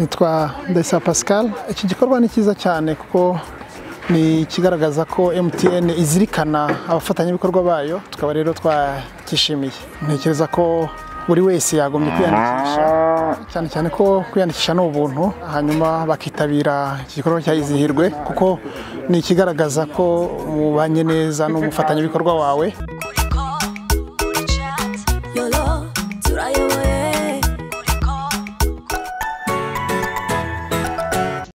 Nitwa Ndayisaba Pascal. Iki gikorwa ni cyiza cyane kuko ni kigaragaza ko MTN izirikana abafatanyabikorwa bayo, tukaba rero twakishimiye. Ntekereza ko buri wese yagombye kwiyandikisha, cyane cyane ko kwiyandikisha no ubuntu, hanyuma bakitabira iki gikorwa cy'izihirwe kuko ni kigaragaza ko mubanye neza n'umufatanyabikorwa wawe.